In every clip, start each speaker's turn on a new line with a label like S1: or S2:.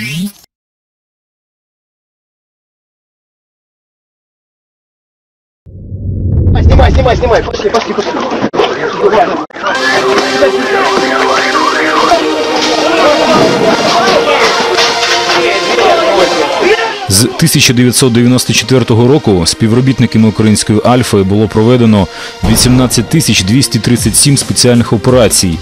S1: Снимай, пошли.
S2: З 1994 року співробітниками української Альфи було проведено 18 237 спеціальних операцій,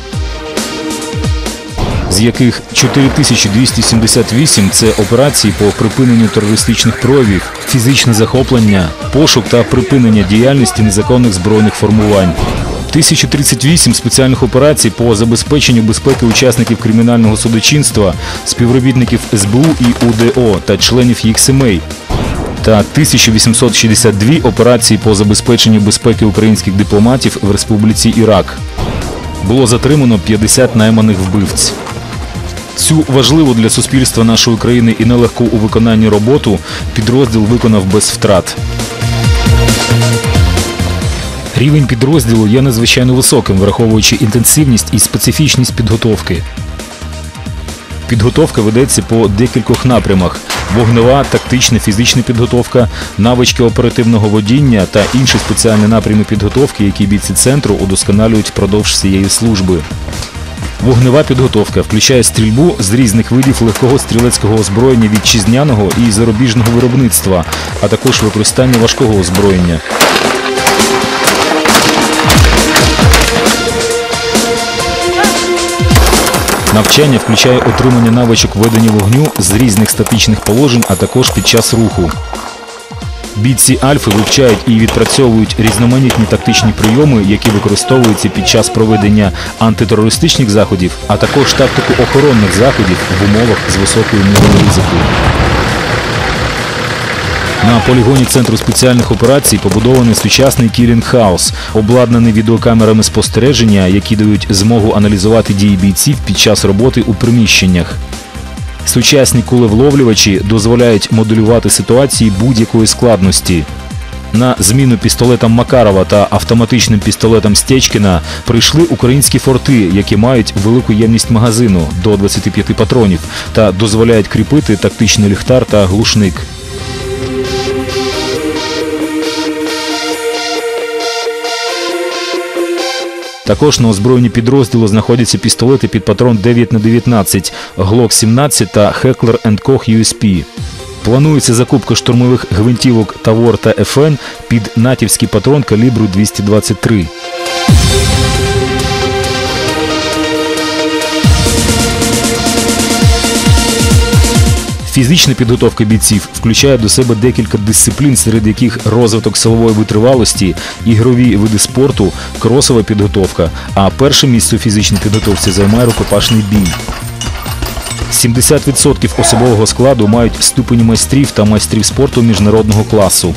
S2: з яких 4278 – це операції по припиненню терористичних проявів, фізичне захоплення, пошук та припинення діяльності незаконних збройних формувань. 1038 спеціальних операцій по забезпеченню безпеки учасників кримінального судочинства, співробітників СБУ і УДО та членів їх сімей. Та 1862 операції по забезпеченню безпеки українських дипломатів в Республіці Ірак. Було затримано 50 найманих вбивць. Цю важливу для суспільства нашої країни і нелегку у виконанні роботу підрозділ виконав без втрат. Рівень підрозділу є надзвичайно високим, враховуючи інтенсивність і специфічність підготовки. Підготовка ведеться по декількох напрямах – вогнева, тактична, фізична підготовка, навички оперативного водіння та інші спеціальні напрями підготовки, які бійці центру удосконалюють впродовж всієї служби. Вогнева підготовка включає стрільбу з різних видів легкого стрілецького озброєння вітчизняного і зарубіжного виробництва, а також використання важкого озброєння. Навчання включає отримання навичок ведення вогню з різних статичних положень, а також під час руху. Бійці Альфи вивчають і відпрацьовують різноманітні тактичні прийоми, які використовуються під час проведення антитерористичних заходів, а також тактику охоронних заходів в умовах з високою мірою ризику. На полігоні Центру спеціальних операцій побудований сучасний кілінг-хаус, обладнаний відеокамерами спостереження, які дають змогу аналізувати дії бійців під час роботи у приміщеннях. Сучасні кулевловлювачі дозволяють моделювати ситуації будь-якої складності. На зміну пістолетам Макарова та автоматичним пістолетам Стечкіна прийшли українські форти, які мають велику ємність магазину – до 25 патронів та дозволяють кріпити тактичний ліхтар та глушник. Також на озброєнні підрозділу знаходяться пістолети під патрон 9х19, Glock 17 та Heckler & Koch USP. Планується закупка штурмових гвинтівок Тавор та FN під натівський патрон калібру 223. Фізична підготовка бійців включає до себе декілька дисциплін, серед яких розвиток силової витривалості, ігрові види спорту, кросова підготовка, а перше місце у фізичній підготовці займає рукопашний бій. 70% особового складу мають ступені майстрів та майстрів спорту міжнародного класу.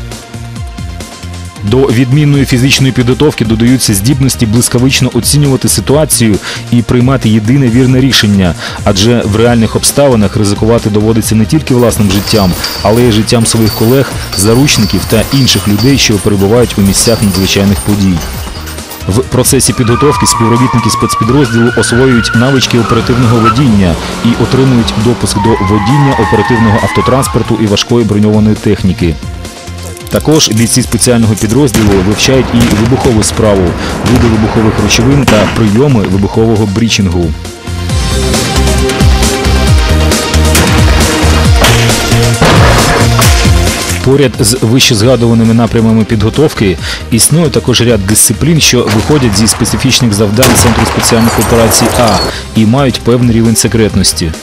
S2: До відмінної фізичної підготовки додаються здібності блискавично оцінювати ситуацію і приймати єдине вірне рішення, адже в реальних обставинах ризикувати доводиться не тільки власним життям, але й життям своїх колег, заручників та інших людей, що перебувають у місцях надзвичайних подій. В процесі підготовки співробітники спецпідрозділу освоюють навички оперативного водіння і отримують допуск до водіння оперативного автотранспорту і важкої броньованої техніки. Також бійці спеціального підрозділу вивчають і вибухову справу, види вибухових речовин та прийоми вибухового брічингу. Поряд з вищезгадуваними напрямами підготовки існує також ряд дисциплін, що виходять зі специфічних завдань Центру спеціальних операцій А і мають певний рівень секретності.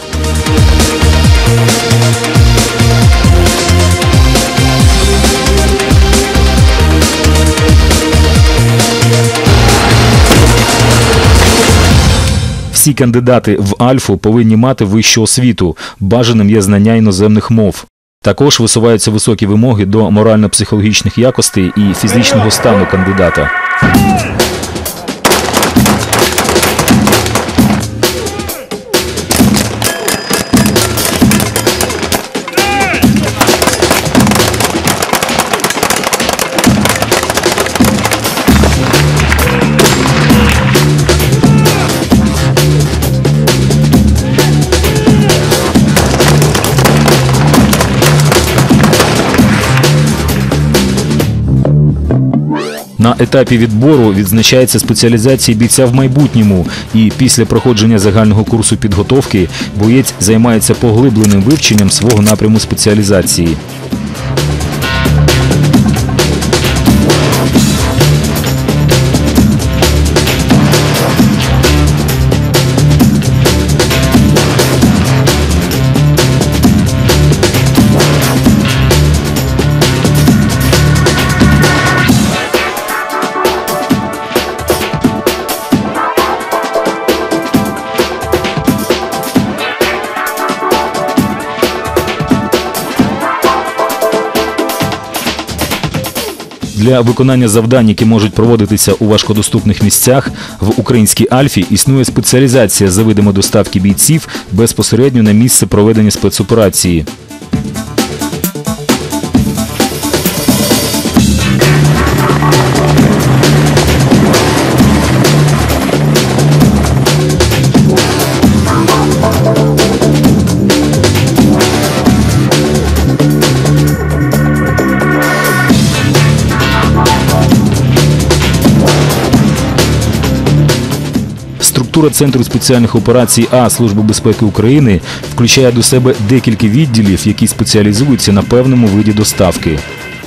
S2: Всі кандидати в Альфу повинні мати вищу освіту, бажаним є знання іноземних мов. Також висуваються високі вимоги до морально-психологічних якостей і фізичного стану кандидата. На етапі відбору відзначається спеціалізація бійця в майбутньому, і після проходження загального курсу підготовки боєць займається поглибленим вивченням свого напряму спеціалізації. Для виконання завдань, які можуть проводитися у важкодоступних місцях, в українській Альфі існує спеціалізація за видами доставки бійців безпосередньо на місце проведення спецоперації. Структура Центру спеціальних операцій А Служби безпеки України включає до себе декілька відділів, які спеціалізуються на певному виді доставки.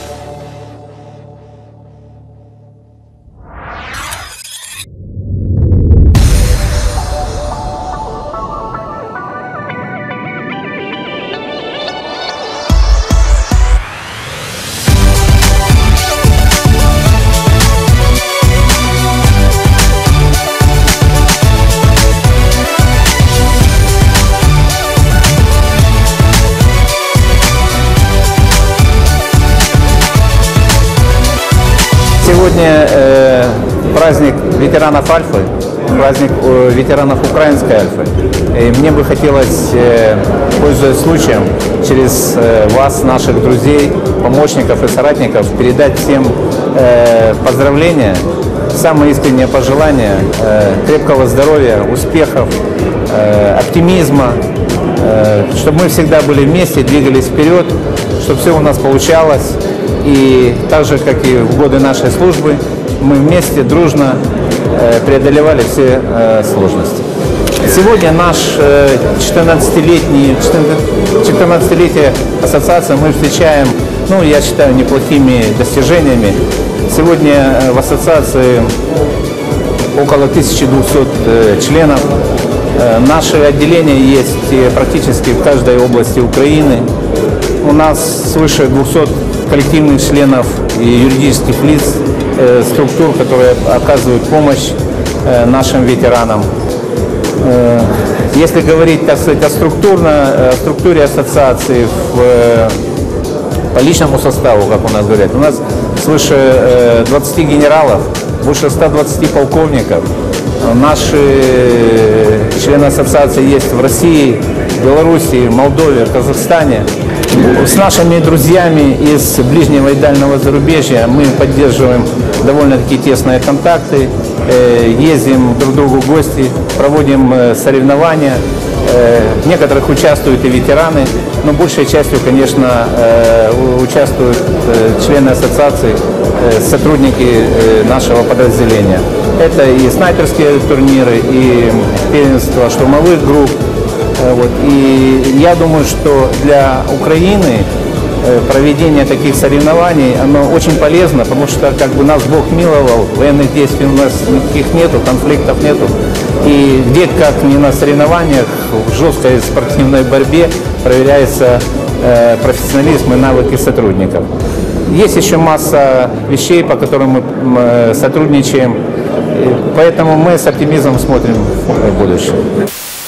S1: Сегодня праздник ветеранов Альфы, праздник ветеранов украинской Альфы. И мне бы хотелось, пользуясь случаем, через вас, наших друзей, помощников и соратников, передать всем поздравления, самые искренние пожелания, крепкого здоровья, успехов, оптимизма, чтобы мы всегда были вместе, двигались вперед, чтобы все у нас получалось. И так же, как и в годы нашей службы, мы вместе, дружно преодолевали все сложности. Сегодня наш 14-летие ассоциации мы встречаем, я считаю, неплохими достижениями. Сегодня в ассоциации около 1200 членов. Наши отделения есть практически в каждой области Украины. У нас свыше 200 коллективных членов и юридических лиц, структур, которые оказывают помощь нашим ветеранам. Если говорить, так сказать, о структуре ассоциации по личному составу, как у нас говорят, у нас свыше 20 генералов, больше 120 полковников. Наши члены ассоциации есть в России, Белоруссии, Молдове, Казахстане. С нашими друзьями из ближнего и дальнего зарубежья мы поддерживаем довольно-таки тесные контакты, ездим друг к другу в гости, проводим соревнования. В некоторых участвуют и ветераны, но большей частью, конечно, участвуют члены ассоциации, сотрудники нашего подразделения. Это и снайперские турниры, и первенство штурмовых групп. И я думаю, что для Украины проведение таких соревнований, оно очень полезно, потому что нас Бог миловал, военных действий у нас никаких нету, конфликтов нету. И где, как не на соревнованиях, в жесткой спортивной борьбе проверяется профессионализм и навыки сотрудников. Есть еще масса вещей, по которым мы сотрудничаем, поэтому мы с оптимизмом смотрим в будущее.